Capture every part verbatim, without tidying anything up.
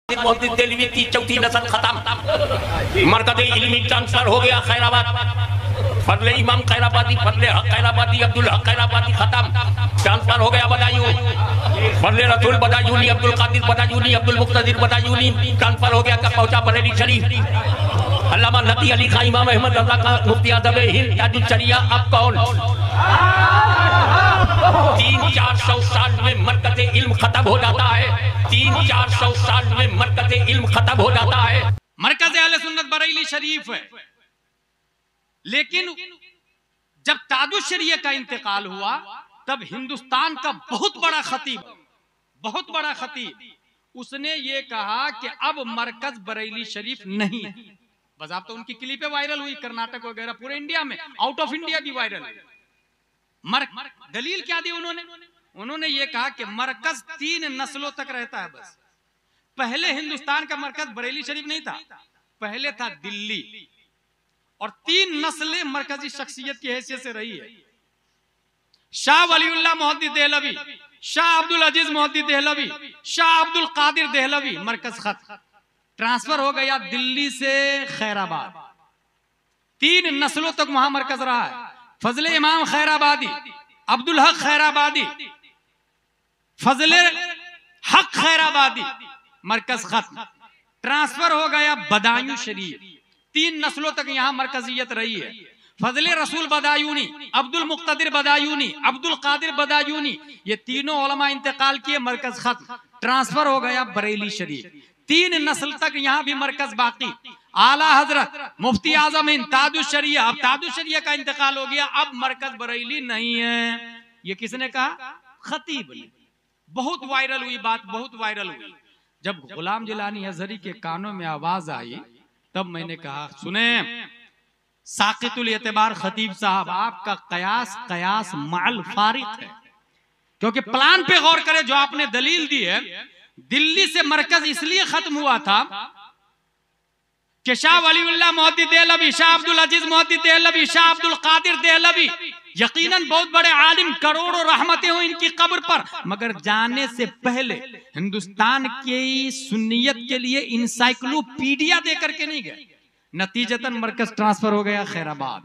की चौथी नस्ल खत्म, मरकज़ इल्मी ट्रांसफर हो गया खैराबाद। फजले इमाम खैराबादी, फजले हक खैराबादी, अब्दुल हक खैराबादी खत्म, ट्रांसफर हो गया बदायूं। फजले रसूल बदायूनी, अब्दुल कादिर बदायूनी, अब्दुल मुक्तदिर बदायूनी ट्रांसफर हो गया, कब पहुंचा बरेली शरीफ। अल्लामा नकी अली खां, इमाम अहमद रजा का मुफ्ती आज़म हिंद ताजुल शरिया। अब कौन? तीन चार सौ साल में मरकज़ इल्म खत्म हो जाता है, तीन चार सौ साल में मरकज़ इल्म खत्म हो जाता है। मरकज़ अहले सुन्नत बरेली शरीफ है, लेकिन जब ताजुल शरिया का इंतकाल हुआ तब हिंदुस्तान का बहुत बड़ा खतीब, बहुत बड़ा खतीब, उसने ये कहा कि अब मरकज बरेली शरीफ नहीं है। बज़ाब्ता उनकी क्लिपें वायरल हुई कर्नाटक वगैरह, पूरे इंडिया में, आउट ऑफ इंडिया भी वायरल हुई। मर दलील क्या दी उन्होंने? उन्होंने ये कहा कि मरकज तीन नस्लों तक रहता है बस। पहले हिंदुस्तान का मरकज बरेली शरीफ नहीं था, पहले था दिल्ली, और तीन नस्लें मरकजी शख्सियत की हैसियत से रही है। शाह वलीउल्लाह मोहद्दिस देहलवी, शाह अब्दुल अजीज मोहद्दिस देहलवी, शाह अब्दुल कादिर देहलवी। मरकज खत ट्रांसफर हो गया दिल्ली से खैराबाद। तीन नस्लों तक वहां मरकज रहा है। फजले इमाम खैराबादी, अब्दुल हक खैराबादी, फजले हक खैराबादी। मरकज खत ट्रांसफर हो गया बदायूं शरीफ। तीन नस्लों तक यहां मरकजियत रही है। फजले रसूल बदायूनी, अब्दुल मुक्तदिर बदायूनी, अब्दुल कादिर बदायूनी, ये तीनों उलमा इंतकाल किए, मरकज खत ट्रांसफर हो गया बरेली शरीफ। तीन नस्ल तक यहाँ भी मरकज बाकी। आला हजरत मुफ्ती आजम हिंद ताजुल शरिया, अब ताजुल शरिया का इंतकाल हो गया, अब मरकज बरेली नहीं है। ये किसने कहा? खतीब ने। बहुत वायरल हुई बात, बहुत वायरल हुई। जब गुलाम जिलानी अजहरी के कानों में आवाज आई तब मैंने कहा, सुने साकितुल एतबार खतीब साहब, आपका कयास कयास माल फारिक है, क्योंकि प्लान पे गौर करें जो आपने दलील दी है। दिल्ली से मरकज इसलिए खत्म हुआ था कि शाह वलीउल्लाह मोहद्दिस देहलवी, शाह अब्दुल अजीज मोहद्दिस देहलवी, शाह अब्दुल कादिर देहलवी, यकीनन बहुत बड़े आलिम, करोड़ों रहमतें हो इनकी कब्र पर, मगर जाने से पहले हिंदुस्तान की सुन्नियत के लिए इंसाइक्लोपीडिया देकर के नहीं गए। नतीजतन मरकज ट्रांसफर हो गया खैराबाद।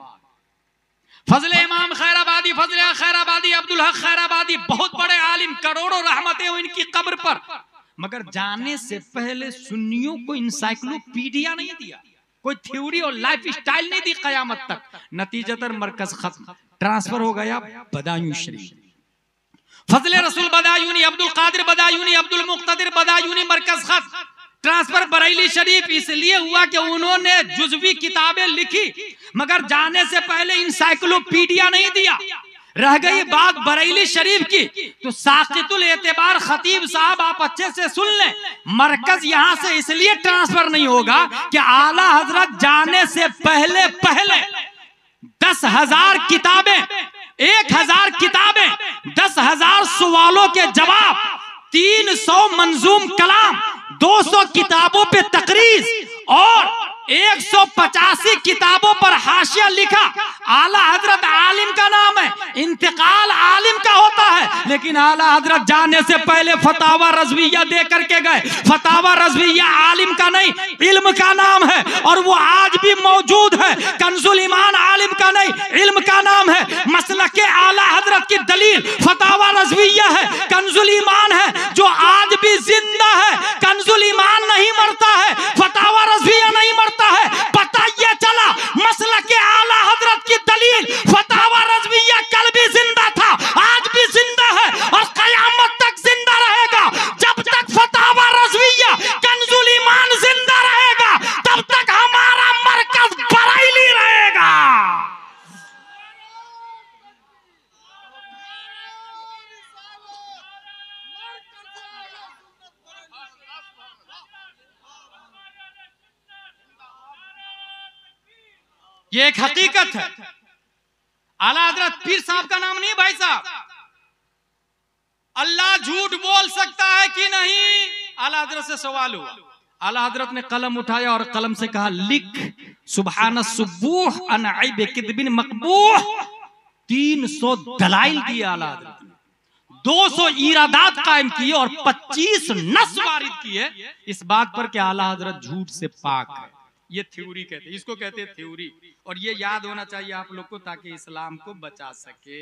फजले इमाम खैराबादी, फजले खैराबादी, अब्दुल हक खैराबादी, बहुत बड़े आलिम, करोड़ों रहमतें हो इनकी कब्र पर, मगर जाने से पहले सुन्नियों को इंसाइक्लोपीडिया नहीं दिया, कोई थ्योरी और लाइफ स्टाइल नहीं दी कयामत तक। नतीजतन मरकज खत्म, ट्रांसफर हो गया बदायूं शरीफ। फजले रसूल बदायूनी, अब्दुल कादिर बदायूनी, अब्दुल मुक्तदिर बदायूनी, मरकज खत्म, ट्रांसफर बरेली शरीफ। इसलिए हुआ कि उन्होंने जुज़वी किताबें लिखी, मगर जाने से पहले इंसाइक्लोपीडिया नहीं दिया। रह गई बात बरेली शरीफ की, तो साकितुल एतबार खतीब साहब, आप अच्छे से सुन लें, मरकज यहां से इसलिए ट्रांसफर नहीं होगा कि आला हजरत जाने से पहले पहले दस हजार किताबें, एक हजार किताबें, दस हजार सवालों के जवाब, तीन सौ मंजूम कलाम, दो सौ किताबों पे तकरीज और एक सौ पचासी किताबों पर हाशिया लिखा। आला हजरत आलिम का नाम है, इंतकाल आलिम का होता है, लेकिन आला हजरत जाने से पहले फतावा रज़विया दे करके गए। फतावा रज़विया आलिम का नहीं, इल्म का नाम है, और वो आज भी मौजूद है। कंजुल ईमान आलिम का नहीं, इल्म का नाम है। मसलक आला हजरत की दलील फतावा रज़विया है, कंजुल ईमान है, जो आज भी जिंदा है। कंजुल ईमान नहीं मरता है, फतावा रज़विया नहीं मरता है। पता ये चला मसलक आला हजरत की दलील फतावा रज़विया कल भी जिंदा था, आज भी जिंदा है, और कयामत तक जिंदा रहेगा। जब तक फतावा रज़विया कंजुल ईमान जिंदा रहेगा, तब तक हमारा मरकज बरेली रहेगा। ये एक हकीकत है। आला हजरत पीर साहब का नाम नहीं भाई साहब। अल्लाह झूठ बोल सकता है कि नहीं? आला हजरत से सवाल हुआ, आला हजरत ने कलम उठाया और कलम से कहा, लिख सुबहान सुबूह अन ऐब किदबिन मकबूह। तीन सौ दलाइल दिए आला हजरत ने, दो सौ ईरादात कायम किए और पच्चीस नस वारिद किए इस बात पर कि आला हजरत झूठ से पाक है। ये थ्योरी कहते हैं, इसको कहते हैं थ्योरी। और ये याद होना चाहिए आप लोग को ताकि इस्लाम को बचा सके।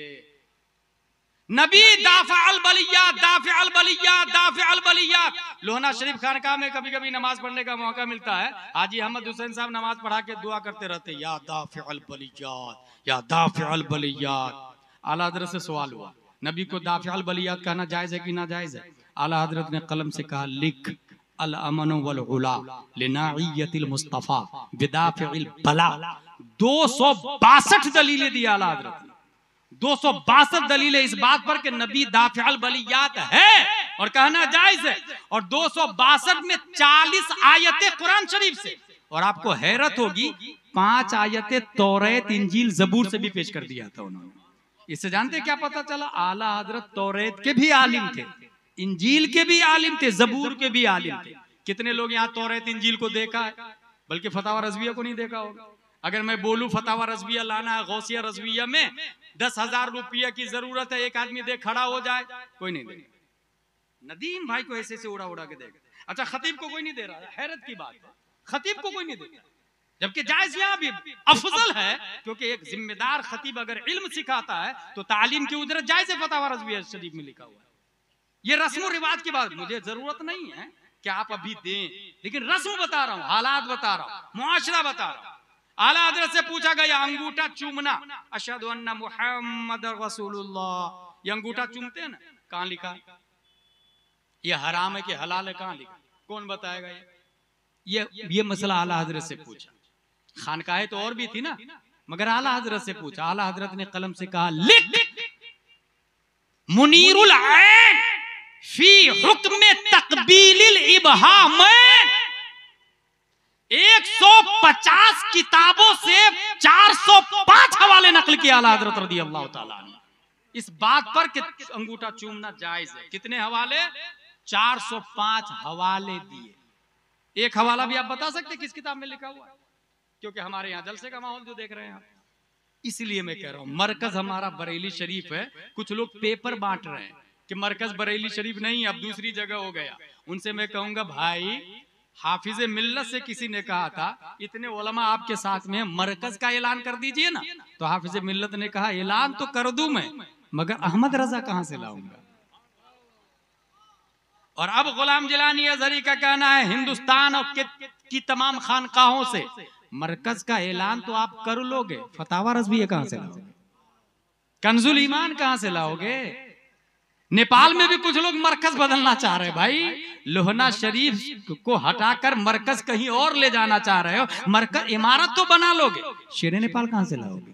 नबी दाफ़अल बलियात, दाफ़अल बलियात, दाफ़अल बलियात। लोहना शरीफ खानकाह में कभी कभी नमाज पढ़ने का मौका मिलता है, हाजी अहमद हुसैन साहब नमाज पढ़ा के दुआ करते रहते, या दाफ़अल बलियात, या दाफ़अल बलियात। आला हजरत से सवाल हुआ, नबी को दाफ़अल बलियात कहना जायज है कि ना जायज है? आला हजरत ने कलम से कहा, लिख अल अमन वल उला लिनाइयतिल मुस्तफा बिदाफ़िल बला। दो सौ बासठ दलीलें दी आला हजरत ने, दो सौ बासठ दलीलें इस बात पर कि नबी दाफ़अल बलियात है और कहना जायज है। और दो सौ बासठ में चालीस आयतें कुरान शरीफ से। और आपको हैरत होगी, पांच आयतें तौरात इंजील जबूर से भी पेश कर दिया था उन्होंने। इससे जानते क्या पता चला? आला हजरत तौरात के भी आलिम थे, इंजील के भी आलिम थे, जबूर के भी आलिम थे। कितने लोग यहाँ तौरात इंजील को देखा है, बल्कि फतावा रज़विया को नहीं देखा होगा। अगर मैं बोलूं फतावा रज़विया लाना है, गौसिया रज़विया में दस हजार रुपया की जरूरत है, एक आदमी देख खड़ा हो जाए, कोई नहीं देगा। नदीम भाई को ऐसे से उड़ा उड़ा के देगा। अच्छा, खतीब को कोई नहीं दे रहा है, हैरत की बात है, खतीब को कोई नहीं देगा, जबकि जायज यहाँ भी अफजल है। क्योंकि एक जिम्मेदार खतीब अगर इल्म सिखाता है तो तालीम की उजरत जायज है, फतावा रज़विया शरीफ में लिखा हुआ है। ये रस्म रिवाज की बात, मुझे जरूरत नहीं है कि आप अभी दें, लेकिन रस्म बता रहा हूँ, हालात बता रहा हूँ, मुआशरा बता रहा हूँ। आला हजरत से पूछा गया, अंगूठा चूमना, अशहदु अन्ना मुहम्मद रसूलुल्लाह, ये अंगूठा चूमते हैं ना, कहाँ लिखा? ये हराम है कि हलाल है, कहाँ लिखा? कौन बताएगा? ये ये ये मसला आला हजरत से पूछा। खानकाहें तो और भी थी ना, मगर आला हजरत से पूछा। आला हजरत ने कलम से कहा, लिख मुनीरुल ऐन फी हुक्म तकबीलिल इबहाम। एक सौ पचास किताबों से चार सौ पांच हवाले नकल किया आला हजरत रज़ियल्लाहु ताला अन्हु इस बात पर कि अंगूठा चूमना जायज है। कितने हवाले? चार सौ पांच हवाले दिए। एक हवाला भी आप बता सकते किस किताब में लिखा हुआ है? क्योंकि हमारे यहाँ जलसे का माहौल जो देख रहे हैं आप, इसलिए मैं कह रहा हूं मरकज हमारा बरेली शरीफ है। कुछ लोग पेपर बांट रहे हैं कि मरकज बरेली शरीफ नहीं, अब दूसरी जगह हो गया। उनसे मैं कहूंगा, भाई हाफिज मिल्लत से किसी ने कहा था, इतने उलमा आपके साथ में, मरकज का ऐलान कर दीजिए ना। तो हाफिज मिल्लत ने कहा, ऐलान तो कर दूं मैं, मगर अहमद रजा कहां से लाऊंगा? और अब गुलाम जिलानी अजहरी का कहना है, हिंदुस्तान और की, की तमाम खानकाहों से मरकज का ऐलान तो आप कर लोगे, फतावा रज़विया कहां से लाओगे? कंजुल ईमान कहां से लाओगे? नेपाल में भी कुछ लोग मरकज बदलना चाह रहे हैं। भाई लोहना शरीफ को हटाकर मरकज कहीं और ले जाना चाह रहे हो, मरकज इमारत तो बना लोगे, शेर नेपाल कहां से लाओगे?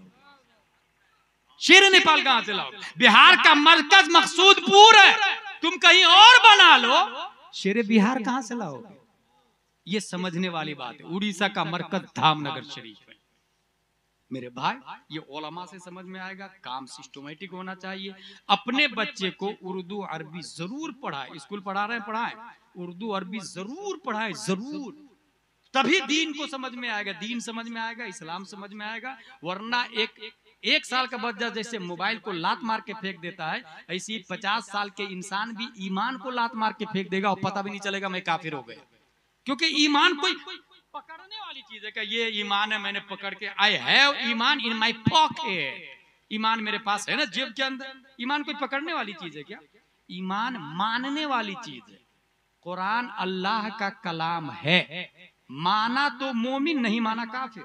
शेर नेपाल कहां से लाओगे? बिहार का मरकज मकसूदपुर है, तुम कहीं और बना लो, शेर बिहार कहां से लाओगे? ये समझने वाली बात है। उड़ीसा का मरकज धामनगर शरीफ है। मेरे भाई, ये उलमा से समझ में आएगा, काम सिस्टमेटिक होना चाहिए। अपने बच्चे को उर्दू अरबी जरूर पढ़ाए, स्कूल पढ़ा रहे हैं पढ़ाएं, उर्दू अरबी जरूर पढ़ाए, जरूर, तभी दीन को समझ में आएगा, दीन समझ में आएगा, इस्लाम समझ में आएगा। वरना एक एक साल का बच्चा जैसे मोबाइल को लात मार के फेंक देता है, ऐसे ही पचास साल के इंसान भी ईमान को लात मार के फेंक देगा और पता भी नहीं चलेगा मैं काफिर हो गया। क्योंकि ईमान कोई पकड़ने वाली चीज है। क्या ये ईमान है, मैंने पकड़ के, I have Iman in my pocket, ईमान मेरे पास है ना जेब के अंदर। ईमान कोई पकड़ने वाली चीज है क्या? ईमान मानने वाली चीज है। कुरान अल्लाह का कलाम है, माना तो मोमिन, नहीं माना काफिर।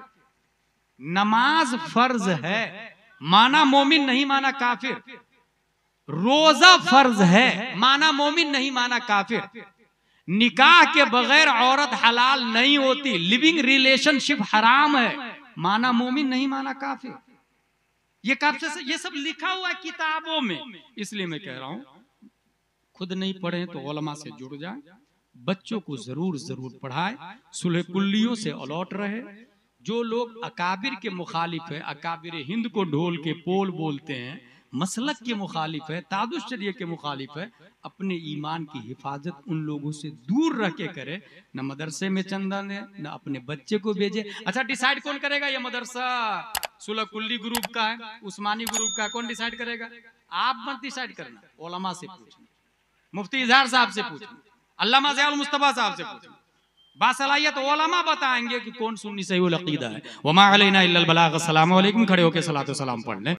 नमाज फर्ज है, माना मोमिन, नहीं माना काफिर। रोजा फर्ज है, माना मोमिन, नहीं माना काफिर। निकाह के बगैर औरत हलाल नहीं होती, लिविंग रिलेशनशिप हराम है, माना मोमिन, नहीं माना काफिर। ये कब से ये सब लिखा हुआ है किताबों में। इसलिए मैं कह रहा हूं, खुद नहीं पढ़े तो उलमा से जुड़ जाए, बच्चों को जरूर जरूर पढ़ाए, सुलह कुल्लियों से अलर्ट रहे। जो लोग अकाबिर के मुखालिफ है, अकाबिर हिंद को ढोल के पोल बोलते हैं, मसलक के मुखालिफ है, तादुश शरिया के मुखालिफ है, अपने ईमान की हिफाजत उन लोगों से दूर रह के करे। न मदरसे में चंदा दे, न अपने बच्चे को भेजे। अच्छा, डिसाइड कौन करेगा? ये मदरसा सुलह कुल्ली ग्रुप का है, उस्मानी ग्रुप का है, कौन डिसाइड करेगा? आप मत डिसाइड करना, उलमा से पूछना, मुफ्ती इजहार साहब से पूछना, अल्लामा ज़ियाउल मुस्तफा साहब से पूछना। बासलाहियत उलमा बताएंगे कि कौन सुन्नी सही अकीदा है। वमा अलैना इल्लल बलाग। अस्सलामु अलैकुम। खड़े होकर सलातो सलाम पढ़ लें।